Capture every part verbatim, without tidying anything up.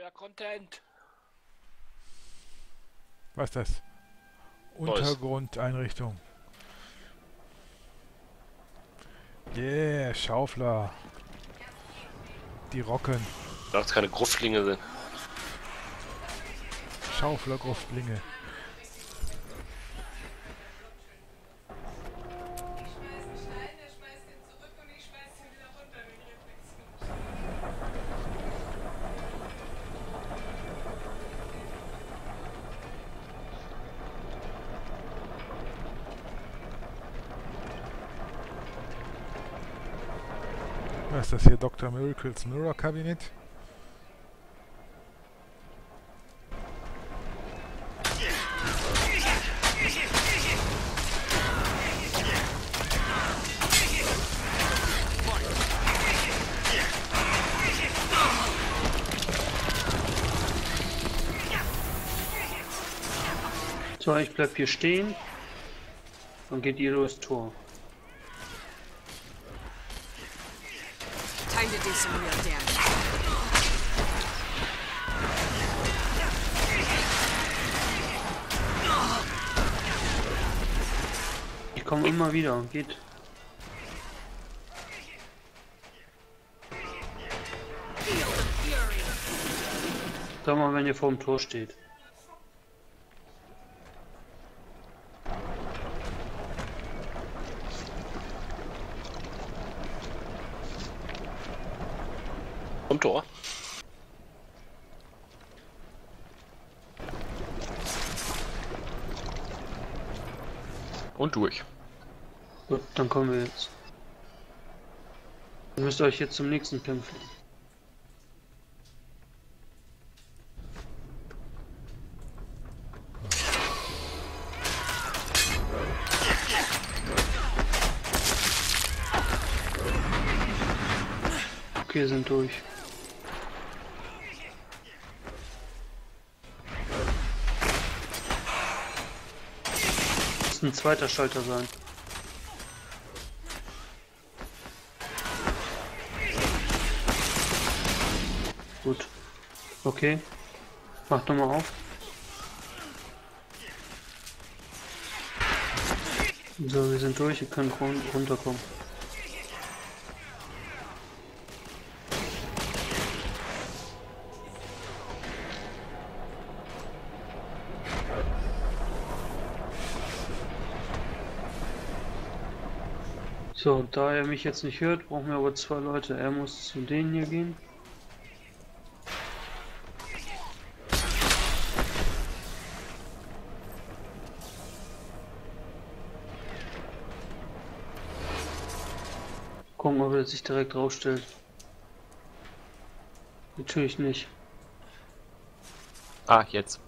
neuer Content. Was ist das? Untergrundeinrichtung. Yeah, Schaufler. Die rocken. Dass es keine Gruftlinge sind. Schauflergruftlinge. Was ist das hier? Doktor Miracles Mirror Kabinett? So, ich bleib hier stehen. Dann geht ihr durchs Tor. Time to do some real damage. Ich komme immer wieder. Geht. Sag mal, wenn ihr vor dem Tor steht. Vom Tor. Und durch. Gut, dann kommen wir jetzt. Ihr müsst euch jetzt zum nächsten kämpfen. Okay, sind durch. Muss ein zweiter Schalter sein. Gut. Okay. Mach doch mal auf. So, wir sind durch. Ihr könnt run runterkommen. So, da er mich jetzt nicht hört, brauchen wir aber zwei Leute. Er muss zu denen hier gehen. Gucken, ob er sich direkt draufstellt. Natürlich nicht. Ah, jetzt.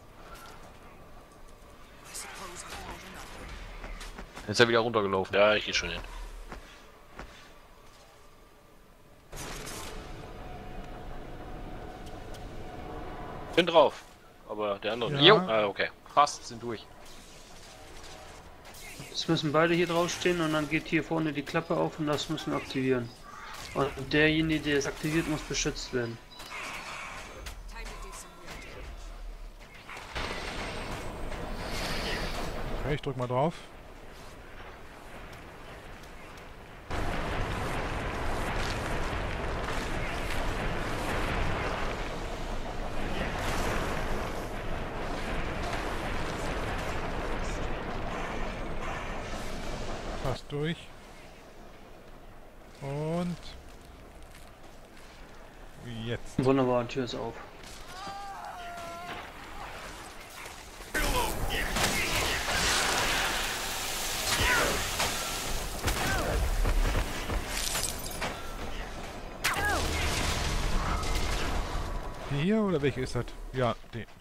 Jetzt ist er wieder runtergelaufen. Ja, ich gehe schon hin. Bin drauf. Aber der andere. Ja. Ah, okay. Fast sind durch. Jetzt müssen beide hier draufstehen und dann geht hier vorne die Klappe auf und das müssen wir aktivieren. Und derjenige, der es aktiviert, muss beschützt werden. Okay, ich drück mal drauf. Fast durch. Und jetzt. Wunderbar, die Tür ist auf. Die hier oder welche ist das? Ja, die.